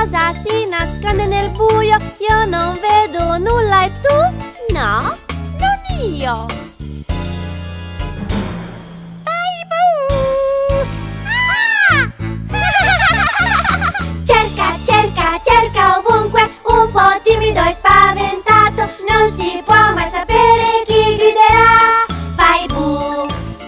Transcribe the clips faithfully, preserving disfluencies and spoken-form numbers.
cosa si nasconde nel buio? Io non vedo nulla e tu? No, non io. Vai boo! Ah! Cerca, cerca, cerca ovunque, un po' timido e spaventato, non si può mai sapere chi griderà. Vai boo!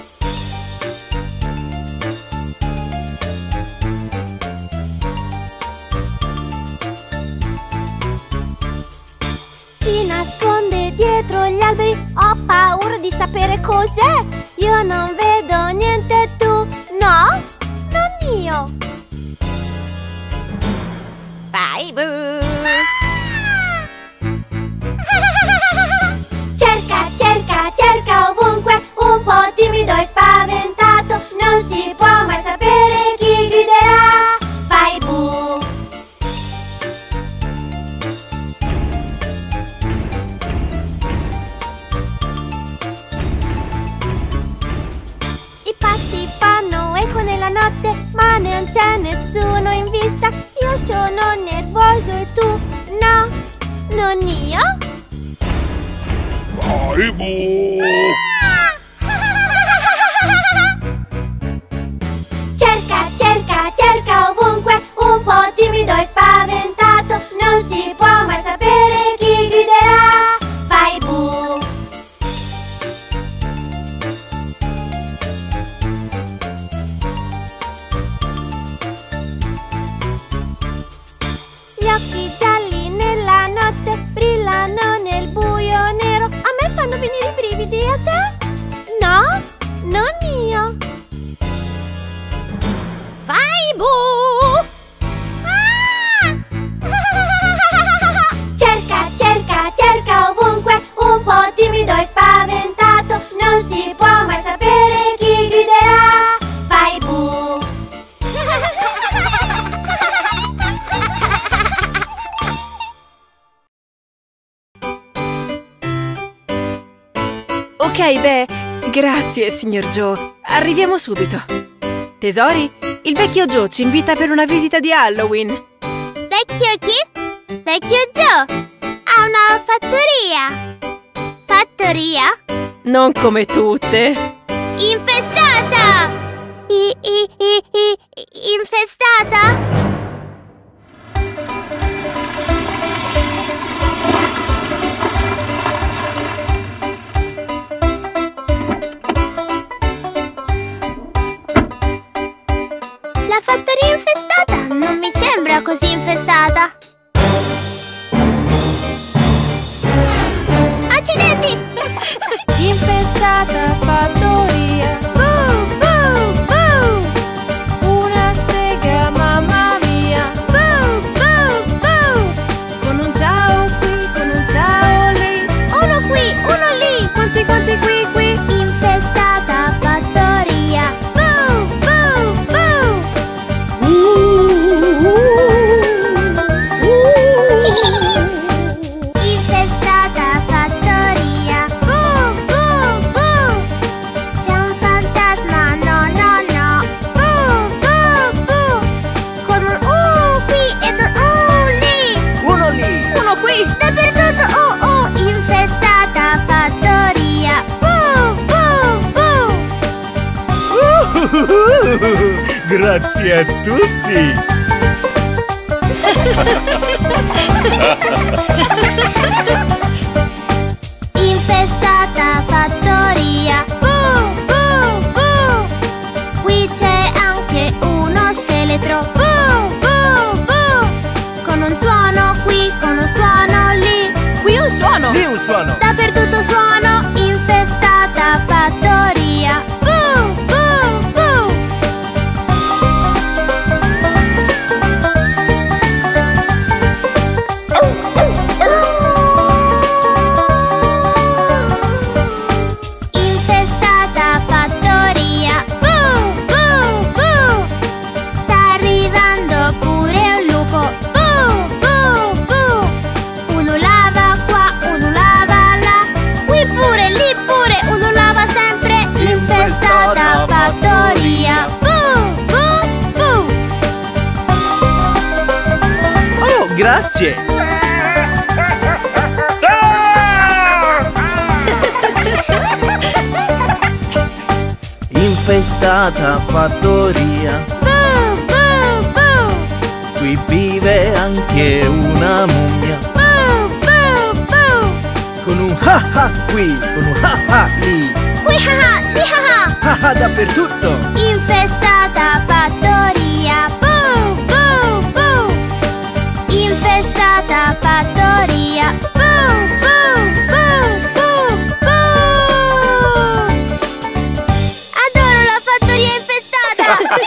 Si nasconde dietro gli alberi, ho paura di sapere cos'è. Io non vedo niente, tu? No, non io. Vai boo! Cerca, cerca, cerca ovunque, un po' timido e spaventato, non si può mai sapere chi griderà. Vai boo! I passi fanno eco nella notte, ma non c'è nessuno in vista. Io sono nervoso e tu? No, non io. Vai boo! Cerca, cerca, cerca ovunque, un po' timido e spaventato, non si può mai sapere chi griderà. Vai boo! Gli occhi gialli nella notte brillano nel buio nero. A me fanno venire i brividi, a te? No, non io. Vai boo! Ah! Cerca, cerca, cerca ovunque, un po' timido e spaventato, non si può mai sapere chi griderà. Vai boo! Ok, beh, grazie, signor Joe. Arriviamo subito. Tesori, il vecchio Joe ci invita per una visita di Halloween. Vecchio chi? Vecchio Joe! Ha una fattoria! Fattoria? Non come tutte. Infestata! I, i, i, i, infestata? La fattoria infestata? Non mi sembra così infestata. Accidenti! Infestata fattoria. Boo, boo, boo! Una strega, mamma mia. Boo, boo, boo! Con un ciao qui, con un ciao lì. Uno qui, uno lì! Quanti, quanti qui, qui. Infestata fattoria. Boo, boo, boo! Infestata fattoria. Boo, boo, boo! C'è un fantasma, no, no, no. Boo, boo, boo! Con un U qui ed un U lì. Uno lì! Uno qui. Dappertutto U, U! Infestata fattoria. Boo, boo, boo! Grazie a tutti! Infestata fattoria. Boo, boo, boo! Qui c'è anche uno scheletro. Boo, boo, boo! Con un suono qui, con un suono lì. Qui un suono. Lì un suono! Dappertutto suono. Infestata fattoria. Boo, boo, boo! Infestata fattoria. Boo, boo, boo! Sta arrivando pure un lupo. Boo, boo, boo! Ululava qua, ululava Grazie! Infestata fattoria, Boo, boo, boo. qui vive anche una mummia. Boo, boo, boo. Con un ha ha qui, con un ha ha lì, Qui haha, lì haha. ha ha dappertutto. Infestata fattoria. Boo, boo, boo. Infestata fattoria. Boo, boo, boo, boo, boo. Adoro la fattoria infestata.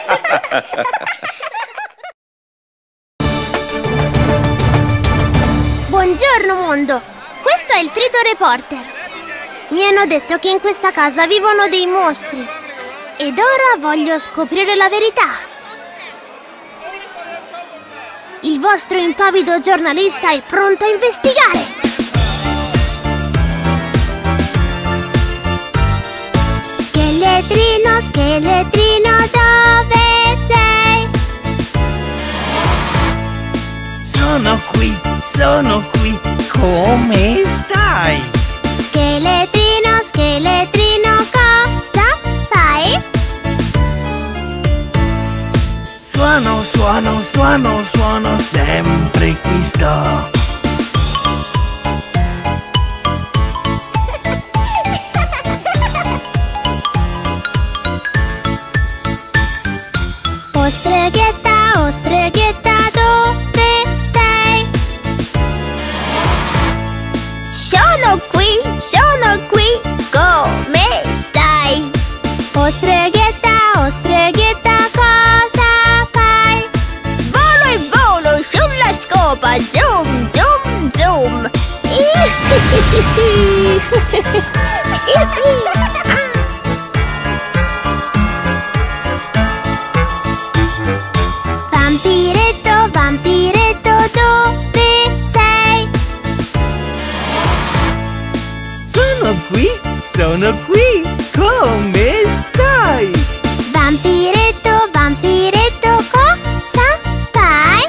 Buongiorno mondo. Questo è il Trito Reporter. Mi hanno detto che in questa casa vivono dei mostri. Ed ora voglio scoprire la verità. Il vostro impavido giornalista è pronto a investigare. Scheletrino, scheletrino, dove sei? Sono qui, sono qui, come stai? Scheletrino, scheletrino, cosa fai? Suono, suono, suono, suono, sempre qui sto. Oh streghetta, oh streghetta, dove sei? Sono qui, sono qui, come stai? Oh streghetta, oh streghetta, cosa fai? Volo e volo sulla scopa, zoom, zoom, zoom. Vampiretto, vampiretto, dove sei? Sono qui, sono qui, come stai? Vampiretto, vampiretto, cosa fai?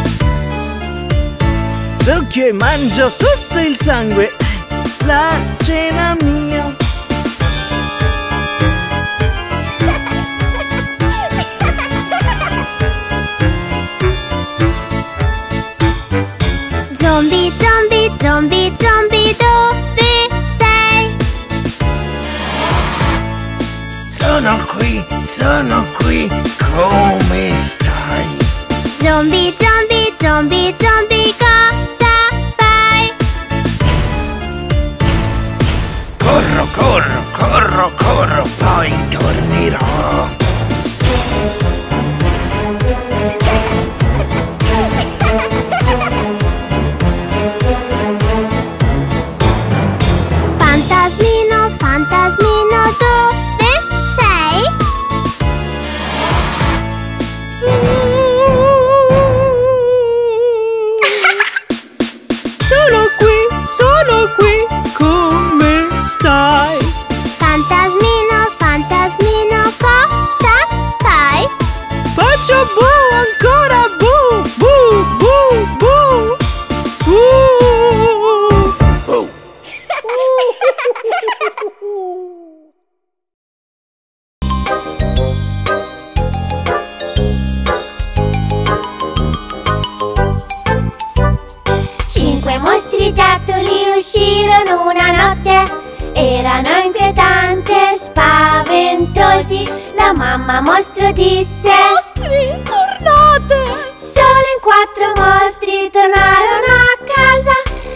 So che mangio tutto il sangue, la cena mia. Zombie, zombie, zombie, zombie, dove sei? Sono qui, sono qui, come stai? Zombie, zombie, zombie, zombie, cosa fai? Corro, corro, corro, corro, poi tornerò. Fantasmino, fantasmino, dove sei? Sono qui, sono qui, come stai? Fantasmino, fantasmino, cosa fai? Faccio bu, ancora bu, bu, bu, bu. Uh. Oh. Cinque mostriciattoli uscirono una notte. Erano inquietanti e spaventosi. La mamma mostro disse: mostri, tornate! Solo in quattro mostri tornarono a casa.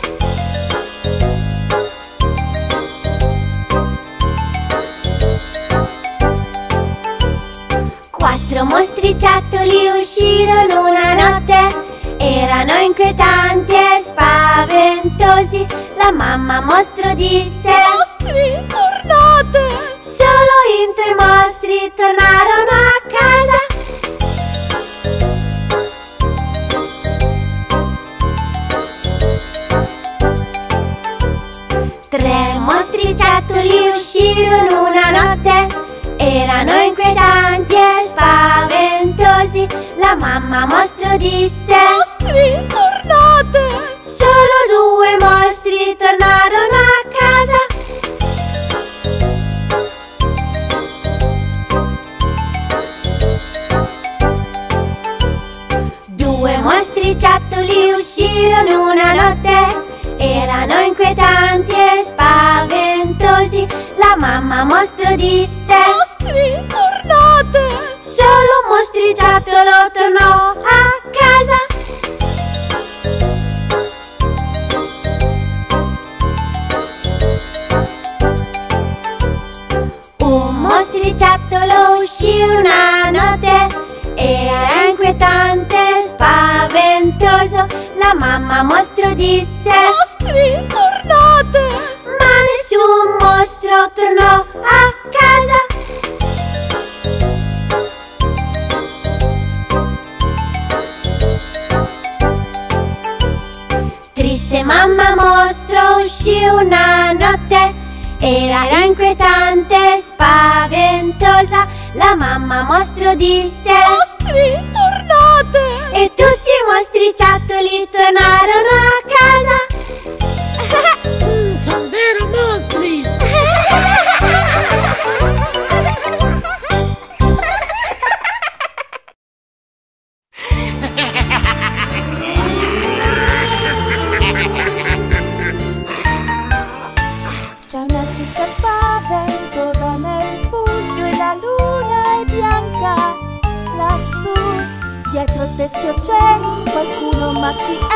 Quattro mostriciattoli uscirono una notte. Erano inquietanti e spaventosi. La mamma mostro disse: mostri, tornate! Solo in tre mostri tornarono a casa. Tre mostriciattoli uscirono una notte. Erano inquietanti e spaventosi. La mamma mostro disse: mostri, tornate! mamma mostro disse: mostri, tornate! Solo un mostriciattolo tornò a casa. Un mostriciattolo uscì una notte, era inquietante, spaventoso. La mamma mostro disse: mostri, tornate! Ma nessun mostro tornò a casa. Triste mamma mostro uscì una notte, era inquietante, spaventosa. La mamma mostro disse: mostri, tornate! E tutti i mostriciattoli tornarono a casa. mm, Sono vero mostri! C'è una zecca spaventosa nel buio e la luna è bianca. Lassù, dietro il teschio c'è qualcuno, ma chi è?